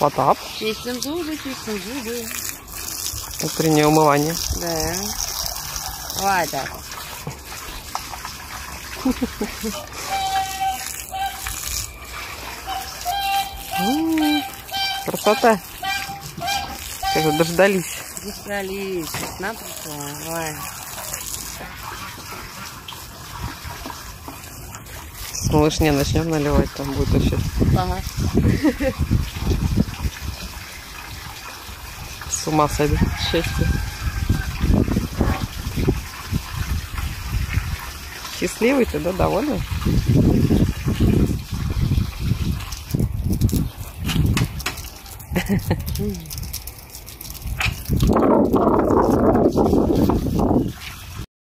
Потап. Чистим зубы, чистим зубы. Утреннее умывание. Да. Давай так. Красота. Как же дождались. Дождались. Весна пришла. Давай. С малышне начнем наливать, там будет вообще Ага. с ума сойдет счастье. Счастливый ты, да, довольный?